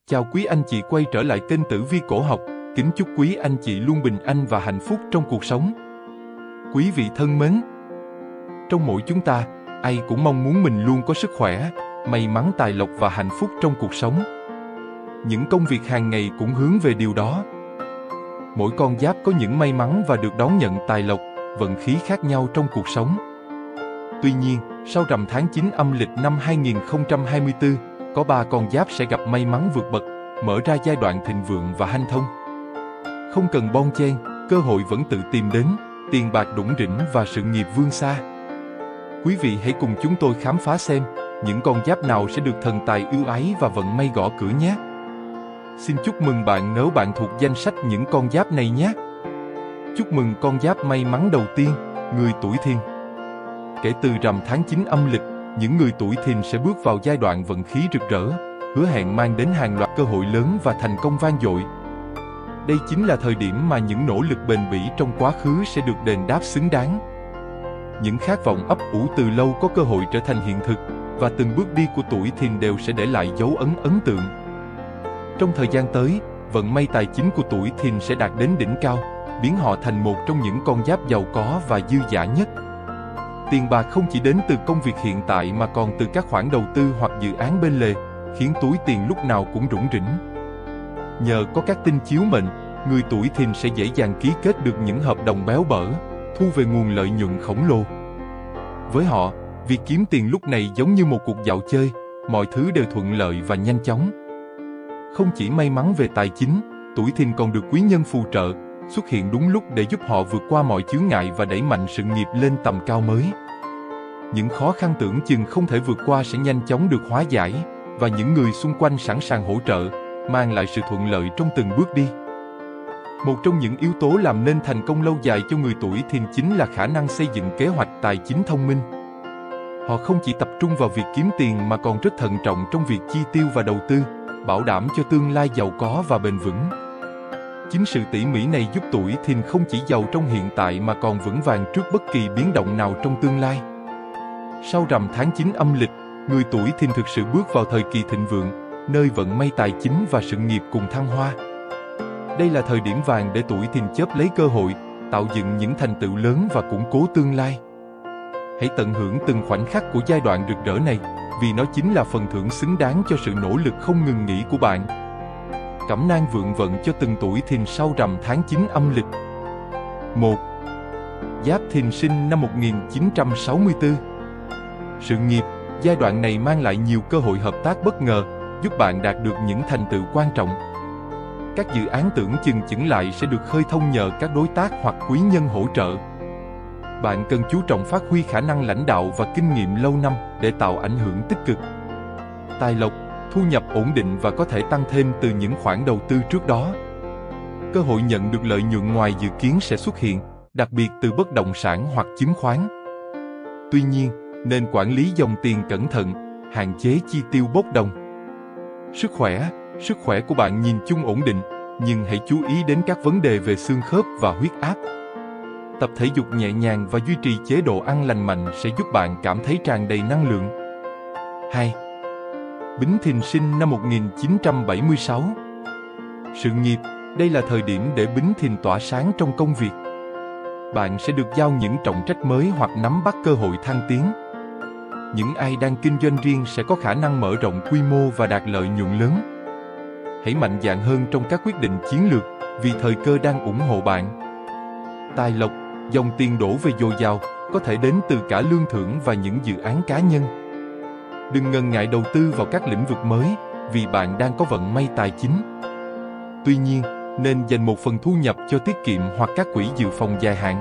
Chào quý anh chị quay trở lại kênh Tử Vi Cổ Học. Kính chúc quý anh chị luôn bình an và hạnh phúc trong cuộc sống. Quý vị thân mến, trong mỗi chúng ta, ai cũng mong muốn mình luôn có sức khỏe, may mắn, tài lộc và hạnh phúc trong cuộc sống. Những công việc hàng ngày cũng hướng về điều đó. Mỗi con giáp có những may mắn và được đón nhận tài lộc, vận khí khác nhau trong cuộc sống. Tuy nhiên, sau rằm tháng 9 âm lịch năm 2024, có 3 con giáp sẽ gặp may mắn vượt bậc, mở ra giai đoạn thịnh vượng và hanh thông. Không cần bon chen, cơ hội vẫn tự tìm đến, tiền bạc đủng đỉnh và sự nghiệp vươn xa. Quý vị hãy cùng chúng tôi khám phá xem những con giáp nào sẽ được thần tài ưu ái và vận may gõ cửa nhé. Xin chúc mừng bạn nếu bạn thuộc danh sách những con giáp này nhé. Chúc mừng con giáp may mắn đầu tiên, người tuổi Thìn. Kể từ rằm tháng 9 âm lịch, những người tuổi Thìn sẽ bước vào giai đoạn vận khí rực rỡ, hứa hẹn mang đến hàng loạt cơ hội lớn và thành công vang dội. Đây chính là thời điểm mà những nỗ lực bền bỉ trong quá khứ sẽ được đền đáp xứng đáng. Những khát vọng ấp ủ từ lâu có cơ hội trở thành hiện thực, và từng bước đi của tuổi Thìn đều sẽ để lại dấu ấn ấn tượng. Trong thời gian tới, vận may tài chính của tuổi Thìn sẽ đạt đến đỉnh cao, biến họ thành một trong những con giáp giàu có và dư dả nhất. Tiền bạc không chỉ đến từ công việc hiện tại mà còn từ các khoản đầu tư hoặc dự án bên lề, khiến túi tiền lúc nào cũng rủng rỉnh. Nhờ có các tinh chiếu mệnh, người tuổi Thìn sẽ dễ dàng ký kết được những hợp đồng béo bở, thu về nguồn lợi nhuận khổng lồ. Với họ, việc kiếm tiền lúc này giống như một cuộc dạo chơi, mọi thứ đều thuận lợi và nhanh chóng. Không chỉ may mắn về tài chính, tuổi Thìn còn được quý nhân phù trợ, xuất hiện đúng lúc để giúp họ vượt qua mọi chướng ngại và đẩy mạnh sự nghiệp lên tầm cao mới. Những khó khăn tưởng chừng không thể vượt qua sẽ nhanh chóng được hóa giải, và những người xung quanh sẵn sàng hỗ trợ, mang lại sự thuận lợi trong từng bước đi. Một trong những yếu tố làm nên thành công lâu dài cho người tuổi Thìn chính là khả năng xây dựng kế hoạch tài chính thông minh. Họ không chỉ tập trung vào việc kiếm tiền mà còn rất thận trọng trong việc chi tiêu và đầu tư, bảo đảm cho tương lai giàu có và bền vững. Chính sự tỉ mỉ này giúp tuổi Thìn không chỉ giàu trong hiện tại mà còn vững vàng trước bất kỳ biến động nào trong tương lai. Sau rằm tháng 9 âm lịch, người tuổi Thìn thực sự bước vào thời kỳ thịnh vượng, nơi vận may tài chính và sự nghiệp cùng thăng hoa. Đây là thời điểm vàng để tuổi Thìn chớp lấy cơ hội, tạo dựng những thành tựu lớn và củng cố tương lai. Hãy tận hưởng từng khoảnh khắc của giai đoạn rực rỡ này, vì nó chính là phần thưởng xứng đáng cho sự nỗ lực không ngừng nghỉ của bạn. Cẩm nang vượng vận cho từng tuổi Thìn sau rằm tháng 9 âm lịch. 1. Giáp Thìn sinh năm 1964. Sự nghiệp, giai đoạn này mang lại nhiều cơ hội hợp tác bất ngờ, giúp bạn đạt được những thành tựu quan trọng. Các dự án tưởng chừng chững lại sẽ được khơi thông nhờ các đối tác hoặc quý nhân hỗ trợ. Bạn cần chú trọng phát huy khả năng lãnh đạo và kinh nghiệm lâu năm để tạo ảnh hưởng tích cực. Tài lộc, thu nhập ổn định và có thể tăng thêm từ những khoản đầu tư trước đó. Cơ hội nhận được lợi nhuận ngoài dự kiến sẽ xuất hiện, đặc biệt từ bất động sản hoặc chứng khoán. Tuy nhiên, nên quản lý dòng tiền cẩn thận, hạn chế chi tiêu bốc đồng. Sức khỏe của bạn nhìn chung ổn định, nhưng hãy chú ý đến các vấn đề về xương khớp và huyết áp. Tập thể dục nhẹ nhàng và duy trì chế độ ăn lành mạnh sẽ giúp bạn cảm thấy tràn đầy năng lượng. 2. Bính Thìn sinh năm 1976. Sự nghiệp, đây là thời điểm để Bính Thìn tỏa sáng trong công việc. Bạn sẽ được giao những trọng trách mới hoặc nắm bắt cơ hội thăng tiến. Những ai đang kinh doanh riêng sẽ có khả năng mở rộng quy mô và đạt lợi nhuận lớn. Hãy mạnh dạn hơn trong các quyết định chiến lược, vì thời cơ đang ủng hộ bạn. Tài lộc, dòng tiền đổ về dồi dào, có thể đến từ cả lương thưởng và những dự án cá nhân. Đừng ngần ngại đầu tư vào các lĩnh vực mới, vì bạn đang có vận may tài chính. Tuy nhiên, nên dành một phần thu nhập cho tiết kiệm hoặc các quỹ dự phòng dài hạn.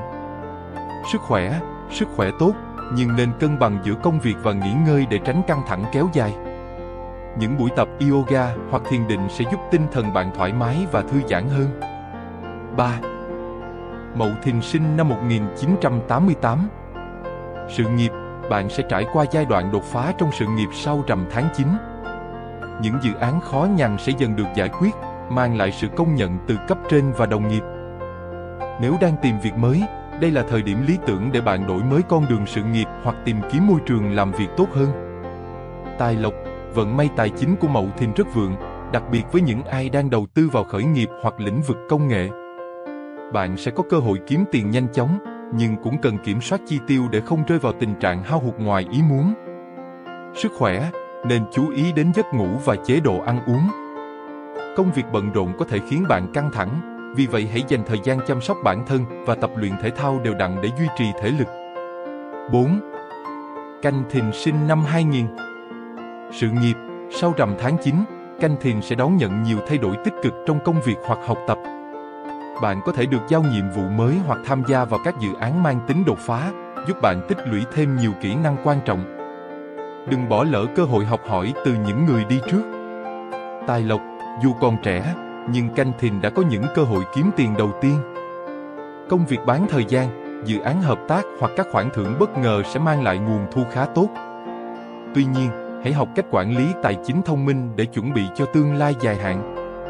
Sức khỏe tốt, nhưng nên cân bằng giữa công việc và nghỉ ngơi để tránh căng thẳng kéo dài. Những buổi tập yoga hoặc thiền định sẽ giúp tinh thần bạn thoải mái và thư giãn hơn. 3. Mậu Thìn sinh năm 1988. Sự nghiệp, bạn sẽ trải qua giai đoạn đột phá trong sự nghiệp sau rằm tháng 9. Những dự án khó nhằn sẽ dần được giải quyết, mang lại sự công nhận từ cấp trên và đồng nghiệp. Nếu đang tìm việc mới, đây là thời điểm lý tưởng để bạn đổi mới con đường sự nghiệp hoặc tìm kiếm môi trường làm việc tốt hơn. Tài lộc, vận may tài chính của Mậu Thìn rất vượng, đặc biệt với những ai đang đầu tư vào khởi nghiệp hoặc lĩnh vực công nghệ. Bạn sẽ có cơ hội kiếm tiền nhanh chóng, nhưng cũng cần kiểm soát chi tiêu để không rơi vào tình trạng hao hụt ngoài ý muốn. Sức khỏe, nên chú ý đến giấc ngủ và chế độ ăn uống. Công việc bận rộn có thể khiến bạn căng thẳng, vì vậy hãy dành thời gian chăm sóc bản thân và tập luyện thể thao đều đặn để duy trì thể lực. 4. Canh Thìn sinh năm 2000. Sự nghiệp, sau rằm tháng 9, Canh Thìn sẽ đón nhận nhiều thay đổi tích cực trong công việc hoặc học tập. Bạn có thể được giao nhiệm vụ mới hoặc tham gia vào các dự án mang tính đột phá, giúp bạn tích lũy thêm nhiều kỹ năng quan trọng. Đừng bỏ lỡ cơ hội học hỏi từ những người đi trước. Tài lộc, dù còn trẻ, nhưng Canh Thìn đã có những cơ hội kiếm tiền đầu tiên. Công việc bán thời gian, dự án hợp tác hoặc các khoản thưởng bất ngờ sẽ mang lại nguồn thu khá tốt. Tuy nhiên, hãy học cách quản lý tài chính thông minh để chuẩn bị cho tương lai dài hạn.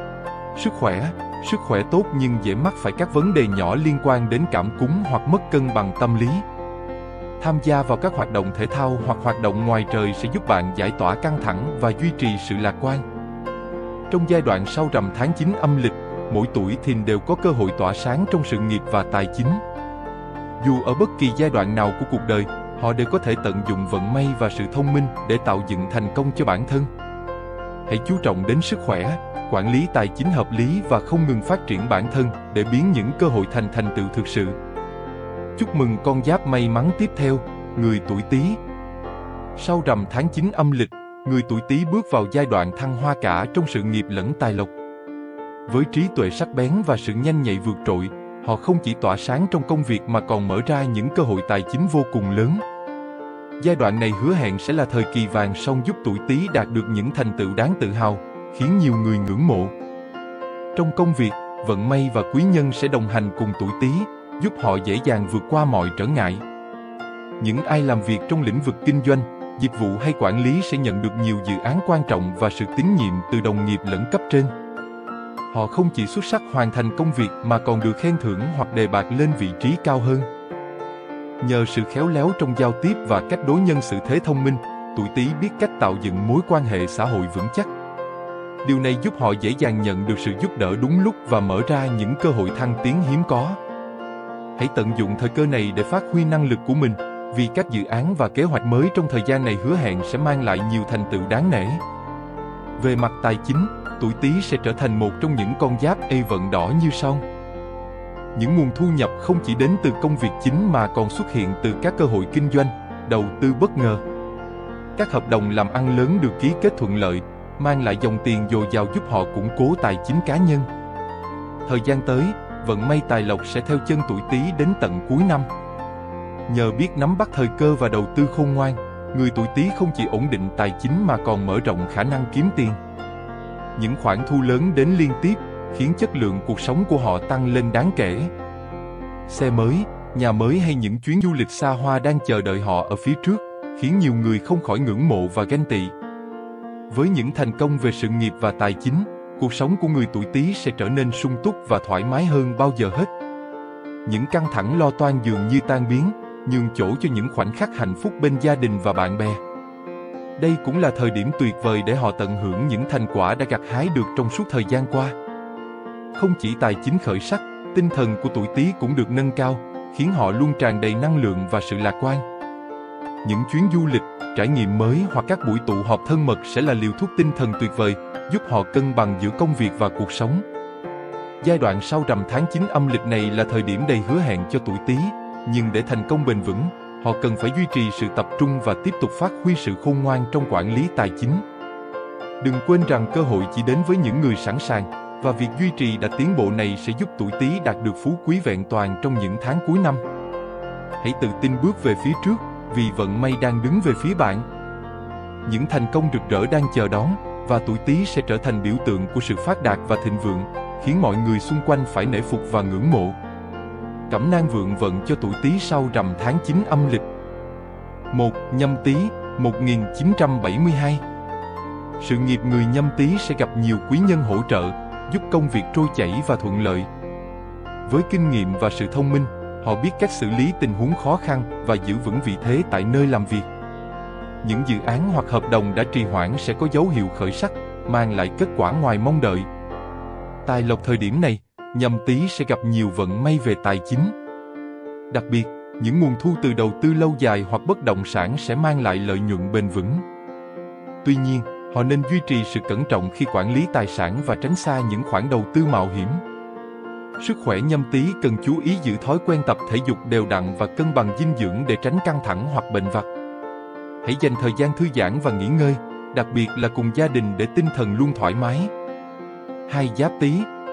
Sức khỏe tốt nhưng dễ mắc phải các vấn đề nhỏ liên quan đến cảm cúm hoặc mất cân bằng tâm lý. Tham gia vào các hoạt động thể thao hoặc hoạt động ngoài trời sẽ giúp bạn giải tỏa căng thẳng và duy trì sự lạc quan. Trong giai đoạn sau rằm tháng 9 âm lịch, mỗi tuổi Thìn đều có cơ hội tỏa sáng trong sự nghiệp và tài chính. Dù ở bất kỳ giai đoạn nào của cuộc đời, họ đều có thể tận dụng vận may và sự thông minh để tạo dựng thành công cho bản thân. Hãy chú trọng đến sức khỏe, quản lý tài chính hợp lý và không ngừng phát triển bản thân để biến những cơ hội thành thành tựu thực sự. Chúc mừng con giáp may mắn tiếp theo, người tuổi Tý. Sau rằm tháng 9 âm lịch, người tuổi Tý bước vào giai đoạn thăng hoa cả trong sự nghiệp lẫn tài lộc. Với trí tuệ sắc bén và sự nhanh nhạy vượt trội, họ không chỉ tỏa sáng trong công việc mà còn mở ra những cơ hội tài chính vô cùng lớn. Giai đoạn này hứa hẹn sẽ là thời kỳ vàng son giúp tuổi Tý đạt được những thành tựu đáng tự hào, khiến nhiều người ngưỡng mộ. Trong công việc, vận may và quý nhân sẽ đồng hành cùng tuổi Tý, giúp họ dễ dàng vượt qua mọi trở ngại. Những ai làm việc trong lĩnh vực kinh doanh, dịch vụ hay quản lý sẽ nhận được nhiều dự án quan trọng và sự tín nhiệm từ đồng nghiệp lẫn cấp trên. Họ không chỉ xuất sắc hoàn thành công việc mà còn được khen thưởng hoặc đề bạt lên vị trí cao hơn. Nhờ sự khéo léo trong giao tiếp và cách đối nhân xử thế thông minh, tuổi Tý biết cách tạo dựng mối quan hệ xã hội vững chắc. Điều này giúp họ dễ dàng nhận được sự giúp đỡ đúng lúc và mở ra những cơ hội thăng tiến hiếm có. Hãy tận dụng thời cơ này để phát huy năng lực của mình, vì các dự án và kế hoạch mới trong thời gian này hứa hẹn sẽ mang lại nhiều thành tựu đáng nể. Về mặt tài chính, tuổi Tý sẽ trở thành một trong những con giáp vận đỏ như son. Những nguồn thu nhập không chỉ đến từ công việc chính mà còn xuất hiện từ các cơ hội kinh doanh, đầu tư bất ngờ. Các hợp đồng làm ăn lớn được ký kết thuận lợi, mang lại dòng tiền dồi dào giúp họ củng cố tài chính cá nhân. Thời gian tới, vận may tài lộc sẽ theo chân tuổi Tý đến tận cuối năm. Nhờ biết nắm bắt thời cơ và đầu tư khôn ngoan, người tuổi Tý không chỉ ổn định tài chính mà còn mở rộng khả năng kiếm tiền. Những khoản thu lớn đến liên tiếp, khiến chất lượng cuộc sống của họ tăng lên đáng kể. Xe mới, nhà mới hay những chuyến du lịch xa hoa đang chờ đợi họ ở phía trước, khiến nhiều người không khỏi ngưỡng mộ và ganh tị. Với những thành công về sự nghiệp và tài chính, cuộc sống của người tuổi Tý sẽ trở nên sung túc và thoải mái hơn bao giờ hết. Những căng thẳng lo toan dường như tan biến, nhường chỗ cho những khoảnh khắc hạnh phúc bên gia đình và bạn bè. Đây cũng là thời điểm tuyệt vời để họ tận hưởng những thành quả đã gặt hái được trong suốt thời gian qua. Không chỉ tài chính khởi sắc, tinh thần của tuổi Tý cũng được nâng cao, khiến họ luôn tràn đầy năng lượng và sự lạc quan. Những chuyến du lịch, trải nghiệm mới hoặc các buổi tụ họp thân mật sẽ là liều thuốc tinh thần tuyệt vời, giúp họ cân bằng giữa công việc và cuộc sống. Giai đoạn sau rằm tháng 9 âm lịch này là thời điểm đầy hứa hẹn cho tuổi Tý, nhưng để thành công bền vững, họ cần phải duy trì sự tập trung và tiếp tục phát huy sự khôn ngoan trong quản lý tài chính. Đừng quên rằng cơ hội chỉ đến với những người sẵn sàng, và việc duy trì đà tiến bộ này sẽ giúp tuổi Tý đạt được phú quý vẹn toàn trong những tháng cuối năm. Hãy tự tin bước về phía trước, vì vận may đang đứng về phía bạn. Những thành công rực rỡ đang chờ đón, và tuổi Tý sẽ trở thành biểu tượng của sự phát đạt và thịnh vượng, khiến mọi người xung quanh phải nể phục và ngưỡng mộ. Cẩm nang vượng vận cho tuổi Tý sau rằm tháng 9 âm lịch. 1. Nhâm Tý, 1972. Sự nghiệp người Nhâm Tý sẽ gặp nhiều quý nhân hỗ trợ, giúp công việc trôi chảy và thuận lợi. Với kinh nghiệm và sự thông minh, họ biết cách xử lý tình huống khó khăn và giữ vững vị thế tại nơi làm việc. Những dự án hoặc hợp đồng đã trì hoãn sẽ có dấu hiệu khởi sắc, mang lại kết quả ngoài mong đợi. Tài lộc thời điểm này, Nhâm Tý sẽ gặp nhiều vận may về tài chính. Đặc biệt, những nguồn thu từ đầu tư lâu dài hoặc bất động sản sẽ mang lại lợi nhuận bền vững. Tuy nhiên, họ nên duy trì sự cẩn trọng khi quản lý tài sản và tránh xa những khoản đầu tư mạo hiểm. Sức khỏe Nhâm Tý cần chú ý giữ thói quen tập thể dục đều đặn và cân bằng dinh dưỡng để tránh căng thẳng hoặc bệnh vặt. Hãy dành thời gian thư giãn và nghỉ ngơi, đặc biệt là cùng gia đình để tinh thần luôn thoải mái. 2 Giáp Tý,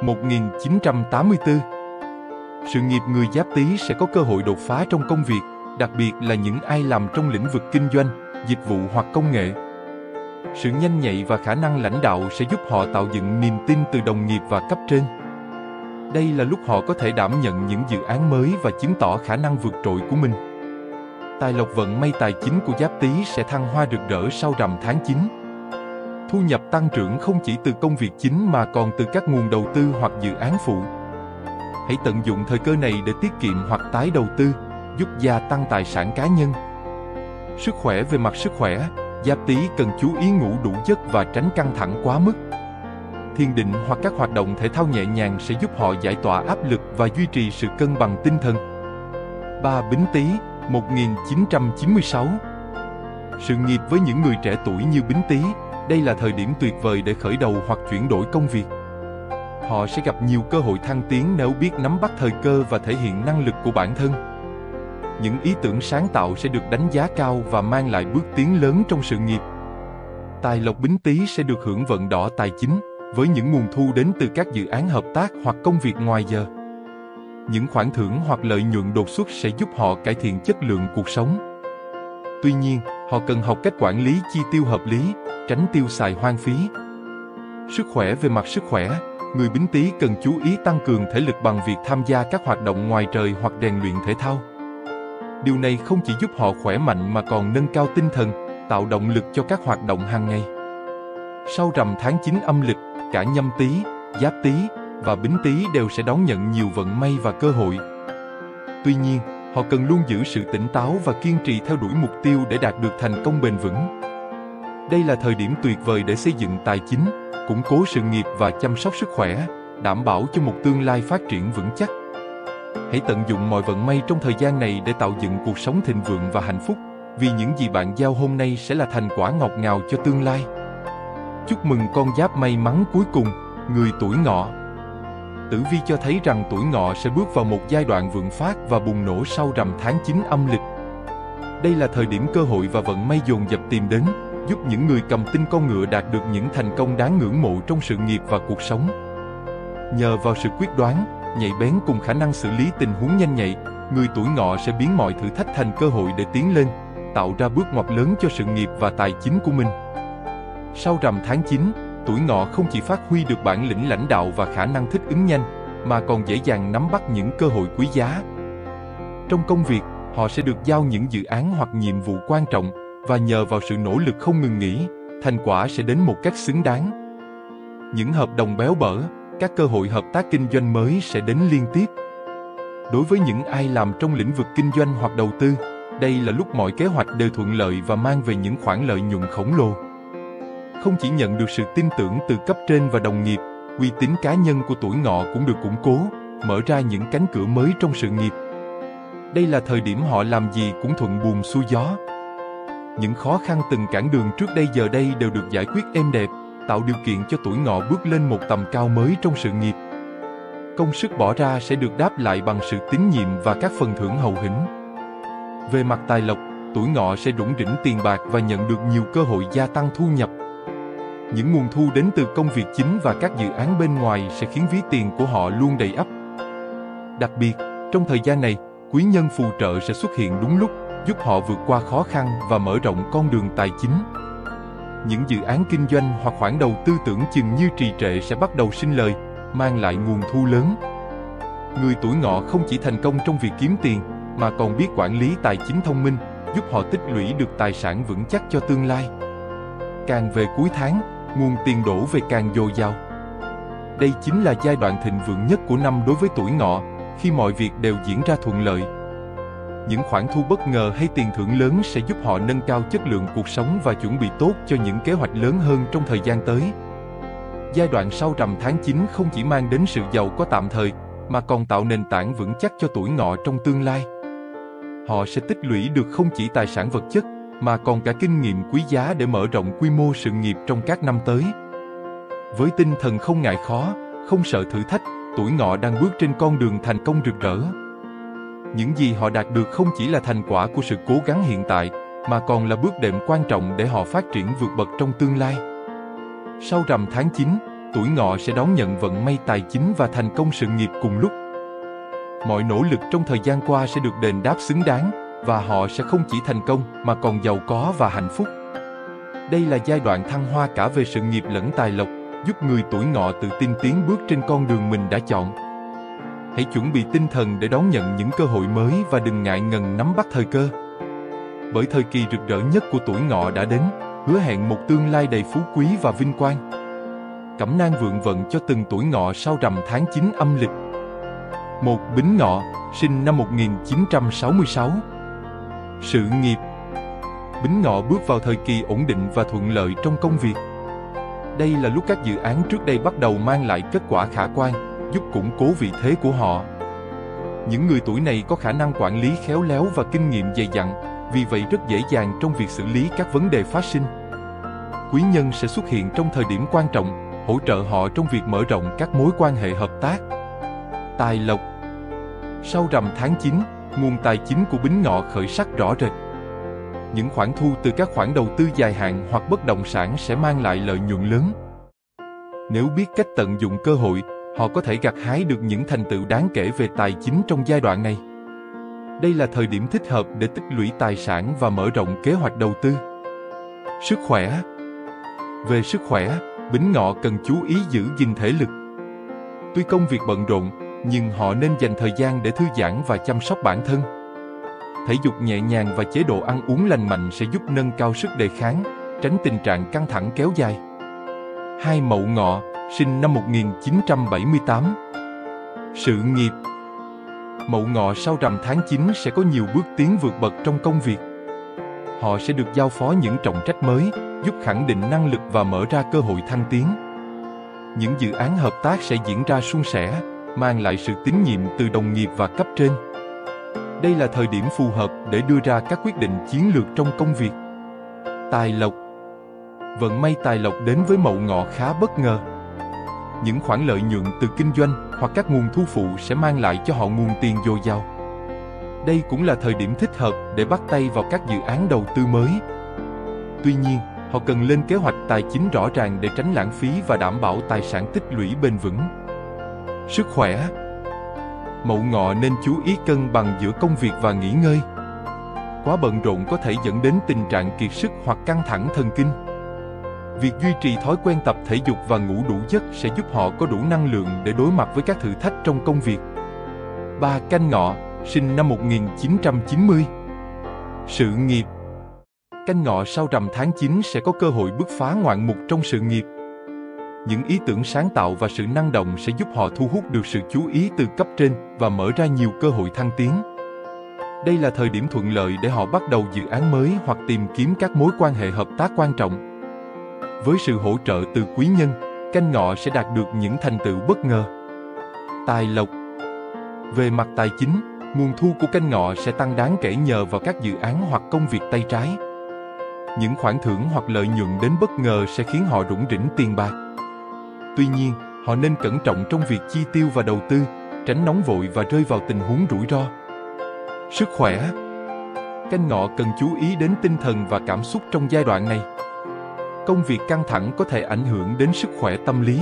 1984. Sự nghiệp người Giáp Tý sẽ có cơ hội đột phá trong công việc, đặc biệt là những ai làm trong lĩnh vực kinh doanh, dịch vụ hoặc công nghệ. Sự nhanh nhạy và khả năng lãnh đạo sẽ giúp họ tạo dựng niềm tin từ đồng nghiệp và cấp trên. Đây là lúc họ có thể đảm nhận những dự án mới và chứng tỏ khả năng vượt trội của mình. Tài lộc vận may tài chính của Giáp Tý sẽ thăng hoa rực rỡ sau rằm tháng 9. Thu nhập tăng trưởng không chỉ từ công việc chính mà còn từ các nguồn đầu tư hoặc dự án phụ. Hãy tận dụng thời cơ này để tiết kiệm hoặc tái đầu tư, giúp gia tăng tài sản cá nhân. Sức khỏe về mặt sức khỏe, Giáp Tý cần chú ý ngủ đủ giấc và tránh căng thẳng quá mức. Thiền định hoặc các hoạt động thể thao nhẹ nhàng sẽ giúp họ giải tỏa áp lực và duy trì sự cân bằng tinh thần. 3 Bính Tý, 1996. Sự nghiệp với những người trẻ tuổi như Bính Tý, đây là thời điểm tuyệt vời để khởi đầu hoặc chuyển đổi công việc. Họ sẽ gặp nhiều cơ hội thăng tiến nếu biết nắm bắt thời cơ và thể hiện năng lực của bản thân. Những ý tưởng sáng tạo sẽ được đánh giá cao và mang lại bước tiến lớn trong sự nghiệp. Tài lộc Bính Tý sẽ được hưởng vận đỏ tài chính, với những nguồn thu đến từ các dự án hợp tác hoặc công việc ngoài giờ. Những khoản thưởng hoặc lợi nhuận đột xuất sẽ giúp họ cải thiện chất lượng cuộc sống. Tuy nhiên, họ cần học cách quản lý chi tiêu hợp lý, tránh tiêu xài hoang phí. Sức khỏe về mặt sức khỏe, người Bính Tý cần chú ý tăng cường thể lực bằng việc tham gia các hoạt động ngoài trời hoặc rèn luyện thể thao. Điều này không chỉ giúp họ khỏe mạnh mà còn nâng cao tinh thần, tạo động lực cho các hoạt động hàng ngày. Sau rằm tháng 9 âm lịch, cả Nhâm Tý, Giáp Tý và Bính Tý đều sẽ đón nhận nhiều vận may và cơ hội. Tuy nhiên, họ cần luôn giữ sự tỉnh táo và kiên trì theo đuổi mục tiêu để đạt được thành công bền vững. Đây là thời điểm tuyệt vời để xây dựng tài chính, củng cố sự nghiệp và chăm sóc sức khỏe, đảm bảo cho một tương lai phát triển vững chắc. Hãy tận dụng mọi vận may trong thời gian này để tạo dựng cuộc sống thịnh vượng và hạnh phúc, vì những gì bạn gieo hôm nay sẽ là thành quả ngọt ngào cho tương lai. Chúc mừng con giáp may mắn cuối cùng, người tuổi Ngọ. Tử vi cho thấy rằng tuổi Ngọ sẽ bước vào một giai đoạn vượng phát và bùng nổ sau rằm tháng 9 âm lịch. Đây là thời điểm cơ hội và vận may dồn dập tìm đến, giúp những người cầm tinh con ngựa đạt được những thành công đáng ngưỡng mộ trong sự nghiệp và cuộc sống. Nhờ vào sự quyết đoán, nhạy bén cùng khả năng xử lý tình huống nhanh nhạy, người tuổi Ngọ sẽ biến mọi thử thách thành cơ hội để tiến lên, tạo ra bước ngoặt lớn cho sự nghiệp và tài chính của mình. Sau rằm tháng 9, tuổi Ngọ không chỉ phát huy được bản lĩnh lãnh đạo và khả năng thích ứng nhanh, mà còn dễ dàng nắm bắt những cơ hội quý giá. Trong công việc, họ sẽ được giao những dự án hoặc nhiệm vụ quan trọng, và nhờ vào sự nỗ lực không ngừng nghỉ, thành quả sẽ đến một cách xứng đáng. Những hợp đồng béo bở, các cơ hội hợp tác kinh doanh mới sẽ đến liên tiếp. Đối với những ai làm trong lĩnh vực kinh doanh hoặc đầu tư, đây là lúc mọi kế hoạch đều thuận lợi và mang về những khoản lợi nhuận khổng lồ. Không chỉ nhận được sự tin tưởng từ cấp trên và đồng nghiệp, uy tín cá nhân của tuổi Ngọ cũng được củng cố, mở ra những cánh cửa mới trong sự nghiệp. Đây là thời điểm họ làm gì cũng thuận buồm xuôi gió. Những khó khăn từng cản đường trước đây giờ đây đều được giải quyết êm đẹp, tạo điều kiện cho tuổi Ngọ bước lên một tầm cao mới trong sự nghiệp. Công sức bỏ ra sẽ được đáp lại bằng sự tín nhiệm và các phần thưởng hậu hĩnh. Về mặt tài lộc, tuổi Ngọ sẽ rủng rỉnh tiền bạc và nhận được nhiều cơ hội gia tăng thu nhập. Những nguồn thu đến từ công việc chính và các dự án bên ngoài sẽ khiến ví tiền của họ luôn đầy ắp. Đặc biệt, trong thời gian này, quý nhân phù trợ sẽ xuất hiện đúng lúc, giúp họ vượt qua khó khăn và mở rộng con đường tài chính. Những dự án kinh doanh hoặc khoản đầu tư tưởng chừng như trì trệ sẽ bắt đầu sinh lời, mang lại nguồn thu lớn. Người tuổi Ngọ không chỉ thành công trong việc kiếm tiền, mà còn biết quản lý tài chính thông minh, giúp họ tích lũy được tài sản vững chắc cho tương lai. Càng về cuối tháng, nguồn tiền đổ về càng dồi dào. Đây chính là giai đoạn thịnh vượng nhất của năm đối với tuổi Ngọ, khi mọi việc đều diễn ra thuận lợi. Những khoản thu bất ngờ hay tiền thưởng lớn sẽ giúp họ nâng cao chất lượng cuộc sống và chuẩn bị tốt cho những kế hoạch lớn hơn trong thời gian tới. Giai đoạn sau rằm tháng 9 không chỉ mang đến sự giàu có tạm thời, mà còn tạo nền tảng vững chắc cho tuổi Ngọ trong tương lai. Họ sẽ tích lũy được không chỉ tài sản vật chất, mà còn cả kinh nghiệm quý giá để mở rộng quy mô sự nghiệp trong các năm tới. Với tinh thần không ngại khó, không sợ thử thách, tuổi Ngọ đang bước trên con đường thành công rực rỡ. Những gì họ đạt được không chỉ là thành quả của sự cố gắng hiện tại, mà còn là bước đệm quan trọng để họ phát triển vượt bậc trong tương lai. Sau rằm tháng 9, tuổi Ngọ sẽ đón nhận vận may tài chính và thành công sự nghiệp cùng lúc. Mọi nỗ lực trong thời gian qua sẽ được đền đáp xứng đáng, và họ sẽ không chỉ thành công mà còn giàu có và hạnh phúc. Đây là giai đoạn thăng hoa cả về sự nghiệp lẫn tài lộc, giúp người tuổi Ngọ tự tin tiến bước trên con đường mình đã chọn. Hãy chuẩn bị tinh thần để đón nhận những cơ hội mới và đừng ngại ngần nắm bắt thời cơ. Bởi thời kỳ rực rỡ nhất của tuổi Ngọ đã đến, hứa hẹn một tương lai đầy phú quý và vinh quang. Cẩm nang vượng vận cho từng tuổi Ngọ sau rằm tháng 9 âm lịch. 1. Bính Ngọ, sinh năm 1966. Sự nghiệp. Bính Ngọ bước vào thời kỳ ổn định và thuận lợi trong công việc. Đây là lúc các dự án trước đây bắt đầu mang lại kết quả khả quan, giúp củng cố vị thế của họ. Những người tuổi này có khả năng quản lý khéo léo và kinh nghiệm dày dặn, vì vậy rất dễ dàng trong việc xử lý các vấn đề phát sinh. Quý nhân sẽ xuất hiện trong thời điểm quan trọng, hỗ trợ họ trong việc mở rộng các mối quan hệ hợp tác. Tài lộc. Sau rằm tháng 9, nguồn tài chính của Bính Ngọ khởi sắc rõ rệt. Những khoản thu từ các khoản đầu tư dài hạn hoặc bất động sản sẽ mang lại lợi nhuận lớn. Nếu biết cách tận dụng cơ hội, họ có thể gặt hái được những thành tựu đáng kể về tài chính trong giai đoạn này. Đây là thời điểm thích hợp để tích lũy tài sản và mở rộng kế hoạch đầu tư. Sức khỏe. Về sức khỏe, Bính Ngọ cần chú ý giữ gìn thể lực. Tuy công việc bận rộn, nhưng họ nên dành thời gian để thư giãn và chăm sóc bản thân. Thể dục nhẹ nhàng và chế độ ăn uống lành mạnh sẽ giúp nâng cao sức đề kháng, tránh tình trạng căng thẳng kéo dài. 2. Mậu Ngọ, sinh năm 1978. Sự nghiệp. Mậu Ngọ sau rằm tháng 9 sẽ có nhiều bước tiến vượt bậc trong công việc. Họ sẽ được giao phó những trọng trách mới, giúp khẳng định năng lực và mở ra cơ hội thăng tiến. Những dự án hợp tác sẽ diễn ra suôn sẻ, mang lại sự tín nhiệm từ đồng nghiệp và cấp trên. Đây là thời điểm phù hợp để đưa ra các quyết định chiến lược trong công việc. Tài lộc. Vận may tài lộc đến với Mậu Ngọ khá bất ngờ. Những khoản lợi nhuận từ kinh doanh hoặc các nguồn thu phụ sẽ mang lại cho họ nguồn tiền dồi dào. Đây cũng là thời điểm thích hợp để bắt tay vào các dự án đầu tư mới. Tuy nhiên, họ cần lên kế hoạch tài chính rõ ràng để tránh lãng phí và đảm bảo tài sản tích lũy bền vững. Sức khỏe. Mậu Ngọ nên chú ý cân bằng giữa công việc và nghỉ ngơi. Quá bận rộn có thể dẫn đến tình trạng kiệt sức hoặc căng thẳng thần kinh. Việc duy trì thói quen tập thể dục và ngủ đủ giấc sẽ giúp họ có đủ năng lượng để đối mặt với các thử thách trong công việc. 3. Canh Ngọ, sinh năm 1990. Sự nghiệp. Canh Ngọ sau rằm tháng 9 sẽ có cơ hội bứt phá ngoạn mục trong sự nghiệp. Những ý tưởng sáng tạo và sự năng động sẽ giúp họ thu hút được sự chú ý từ cấp trên và mở ra nhiều cơ hội thăng tiến. Đây là thời điểm thuận lợi để họ bắt đầu dự án mới hoặc tìm kiếm các mối quan hệ hợp tác quan trọng. Với sự hỗ trợ từ quý nhân, Canh Ngọ sẽ đạt được những thành tựu bất ngờ. Tài lộc. Về mặt tài chính, nguồn thu của Canh Ngọ sẽ tăng đáng kể nhờ vào các dự án hoặc công việc tay trái. Những khoản thưởng hoặc lợi nhuận đến bất ngờ sẽ khiến họ rủng rỉnh tiền bạc. Tuy nhiên, họ nên cẩn trọng trong việc chi tiêu và đầu tư, tránh nóng vội và rơi vào tình huống rủi ro. Sức khỏe. Canh Ngọ cần chú ý đến tinh thần và cảm xúc trong giai đoạn này. Công việc căng thẳng có thể ảnh hưởng đến sức khỏe tâm lý.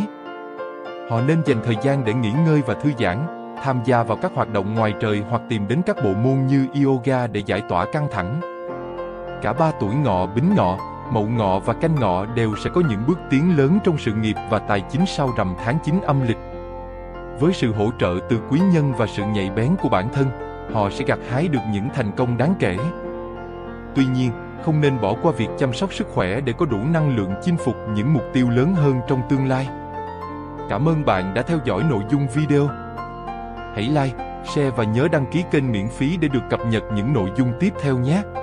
Họ nên dành thời gian để nghỉ ngơi và thư giãn, tham gia vào các hoạt động ngoài trời hoặc tìm đến các bộ môn như yoga để giải tỏa căng thẳng. Cả 3 tuổi Ngọ, Bính Ngọ, Mậu Ngọ và Canh Ngọ đều sẽ có những bước tiến lớn trong sự nghiệp và tài chính sau rằm tháng 9 âm lịch. Với sự hỗ trợ từ quý nhân và sự nhạy bén của bản thân, họ sẽ gặt hái được những thành công đáng kể. Tuy nhiên, không nên bỏ qua việc chăm sóc sức khỏe để có đủ năng lượng chinh phục những mục tiêu lớn hơn trong tương lai. Cảm ơn bạn đã theo dõi nội dung video. Hãy like, share và nhớ đăng ký kênh miễn phí để được cập nhật những nội dung tiếp theo nhé.